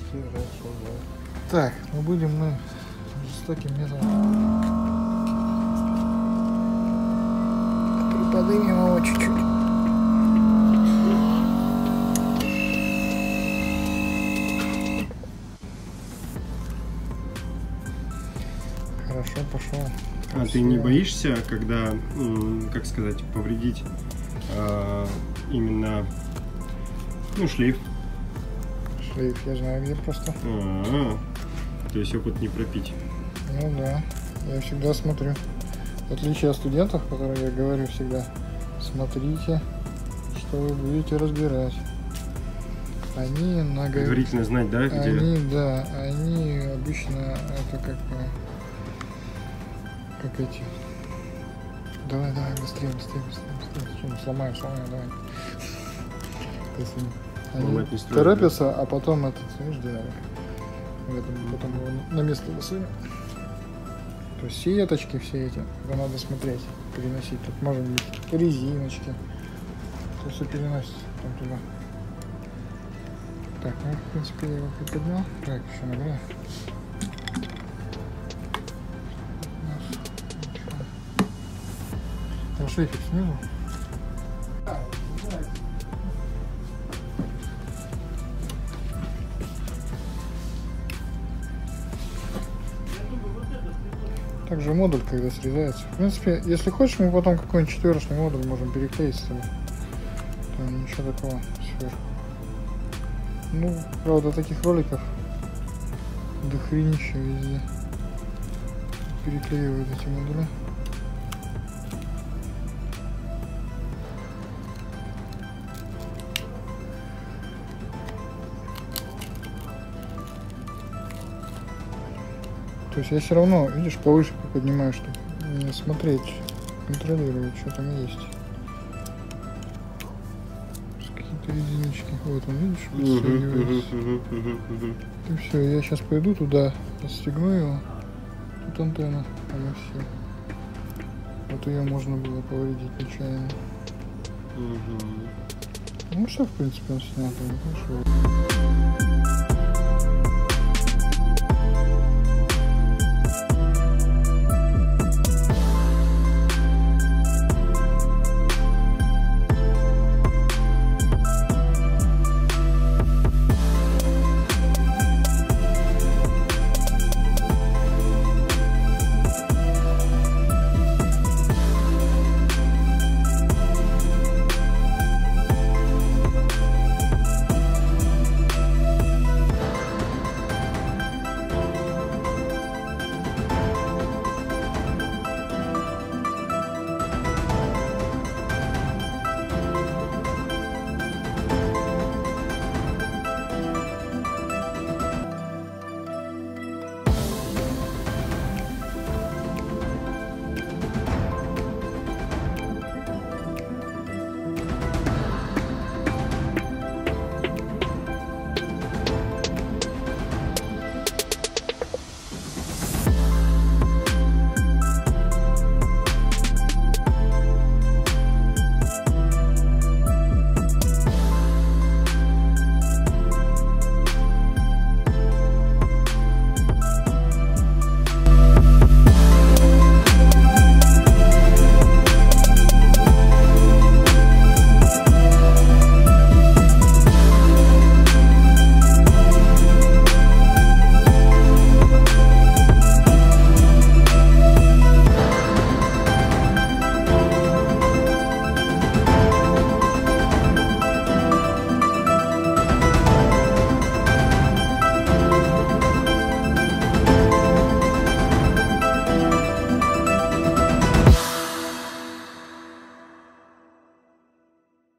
Хорошо, да. Так, ну будем мы жестоким методом. Приподнимем его чуть-чуть. Хорошо, пошел. А ты не боишься, когда, как сказать, повредить именно, ну, шлейф? Шлейф, я знаю где просто. То есть опыт не пропить. Ну да, я всегда смотрю. В отличие от студентов, которые я говорю всегда, смотрите, что вы будете разбирать. Они предварительно знать, да, где? Они обычно это как эти. Давай, быстрее. Что, сломаю, давай. Они торопятся, а потом ждали. Потом его на место высунем. То есть сеточки все эти, это надо смотреть, переносить. Тут может быть резиночки. Это все переносится там туда. Так, ну в принципе я его приподнял. Так, еще награю. Шлейфик снизу. Также модуль, когда срезается. В принципе, если хочешь, мы потом какой-нибудь четверочный модуль можем переклеить с тобой. Там ничего такого сверху. Ну, правда, таких роликов до хренища везде переклеивают эти модули. То есть я все равно, видишь, повыше поднимаю, чтобы не смотреть, контролировать, что там есть. Какие-то резиночки. Вот он, видишь, подстегивается. И все, я сейчас пойду туда, отстегну его. Тут антенна, она все. Вот ее можно было повредить нечаянно. Ну все, в принципе, он снят, он пошел.